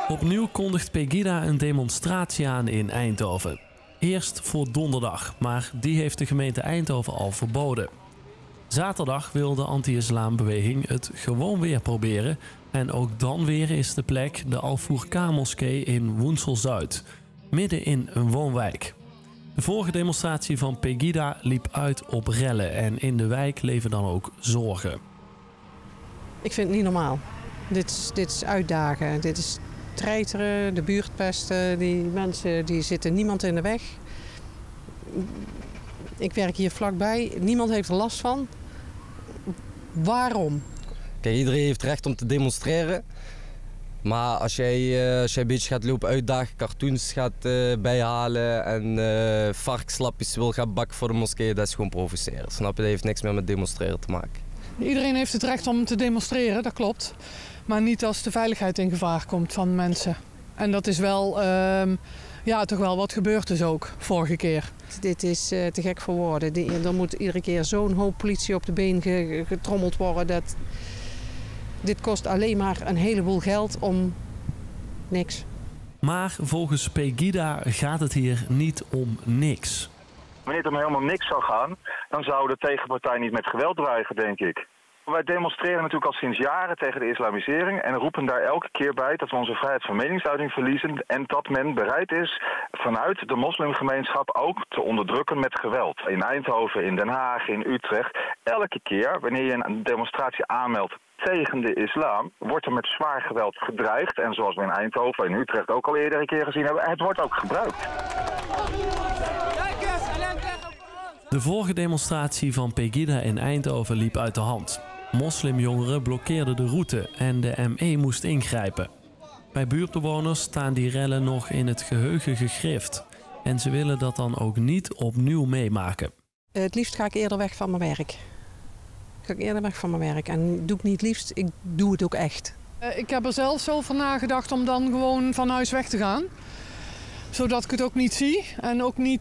Opnieuw kondigt Pegida een demonstratie aan in Eindhoven. Eerst voor donderdag, maar die heeft de gemeente Eindhoven al verboden. Zaterdag wil de anti-islambeweging het gewoon weer proberen. En ook dan weer is de plek de Al-Fourqan-moskee in Woensel-Zuid, midden in een woonwijk. De vorige demonstratie van Pegida liep uit op rellen en in de wijk leven dan ook zorgen. Ik vind het niet normaal. Dit is uitdagen, dit is treiteren, de buurt pesten, die mensen die zitten niemand in de weg. Ik werk hier vlakbij, niemand heeft er last van. Waarom? Kijk, iedereen heeft recht om te demonstreren. Maar als jij een beetje gaat lopen uitdagen, cartoons gaat bijhalen en varkenslapjes wil gaan bakken voor de moskee, dat is gewoon provoceren. Snap je? Dat heeft niks meer met demonstreren te maken. Iedereen heeft het recht om te demonstreren, dat klopt. Maar niet als de veiligheid in gevaar komt van mensen. En dat is wel, toch wel wat gebeurd is ook, vorige keer. Dit is te gek voor woorden. Er moet iedere keer zo'n hoop politie op de been getrommeld worden. Dit kost alleen maar een heleboel geld om niks. Maar volgens Pegida gaat het hier niet om niks. Wanneer het om helemaal niks zou gaan, dan zou de tegenpartij niet met geweld dreigen, denk ik. Wij demonstreren natuurlijk al sinds jaren tegen de islamisering en roepen daar elke keer bij dat we onze vrijheid van meningsuiting verliezen en dat men bereid is vanuit de moslimgemeenschap ook te onderdrukken met geweld. In Eindhoven, in Den Haag, in Utrecht. Elke keer wanneer je een demonstratie aanmeldt tegen de islam, wordt er met zwaar geweld gedreigd. En zoals we in Eindhoven en Utrecht ook al eerder een keer gezien hebben, het wordt ook gebruikt. De vorige demonstratie van Pegida in Eindhoven liep uit de hand. Moslimjongeren blokkeerden de route en de ME moest ingrijpen. Bij buurtbewoners staan die rellen nog in het geheugen gegrift. En ze willen dat dan ook niet opnieuw meemaken. Het liefst ga ik eerder weg van mijn werk. En doe ik niet liefst, ik doe het ook echt. Ik heb er zelfs over nagedacht om dan gewoon van huis weg te gaan. Zodat ik het ook niet zie en ook niet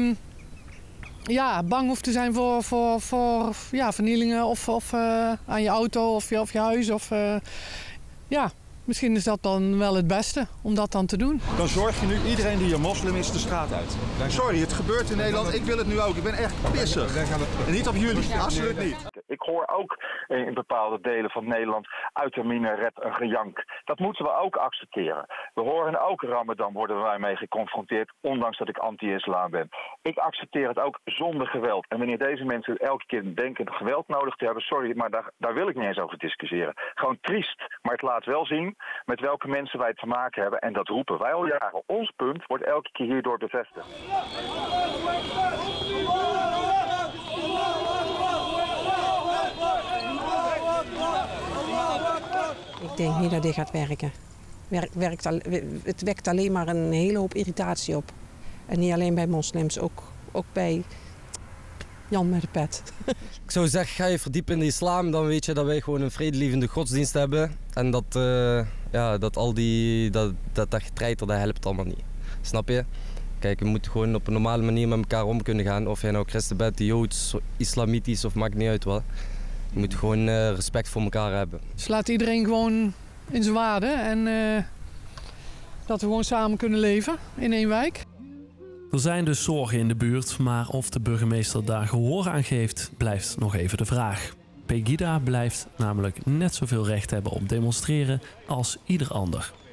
bang hoef te zijn voor vernielingen of aan je auto of je huis. Misschien is dat dan wel het beste om dat dan te doen. Dan zorg je nu iedereen die een moslim is de straat uit. Sorry, het gebeurt in Nederland. Ik wil het nu ook. Ik ben echt pissig. En niet op jullie, absoluut niet. Ik hoor ook in bepaalde delen van Nederland uit de minaret een gejank. Dat moeten we ook accepteren. We horen ook Ramadan, worden wij mee geconfronteerd, ondanks dat ik anti-islam ben. Ik accepteer het ook zonder geweld. En wanneer deze mensen elke keer denken geweld nodig te hebben, sorry, maar daar wil ik niet eens over discussiëren. Gewoon triest, maar het laat wel zien met welke mensen wij te maken hebben. En dat roepen wij al jaren. Ons punt wordt elke keer hierdoor bevestigd. Ik denk niet dat dit gaat werken. Het wekt alleen maar een hele hoop irritatie op. En niet alleen bij moslims, ook bij Jan met de pet. Ik zou zeggen, ga je verdiepen in de islam, dan weet je dat wij gewoon een vredelievende godsdienst hebben. En dat getreiter, dat helpt allemaal niet. Snap je? Kijk, je moet gewoon op een normale manier met elkaar om kunnen gaan. Of jij nou christen bent, joods, islamitisch of maakt niet uit wat. Je moet gewoon respect voor elkaar hebben. Dus laat iedereen gewoon in zijn waarde en dat we gewoon samen kunnen leven in één wijk. Er zijn dus zorgen in de buurt, maar of de burgemeester daar gehoor aan geeft, blijft nog even de vraag. Pegida blijft namelijk net zoveel recht hebben op demonstreren als ieder ander.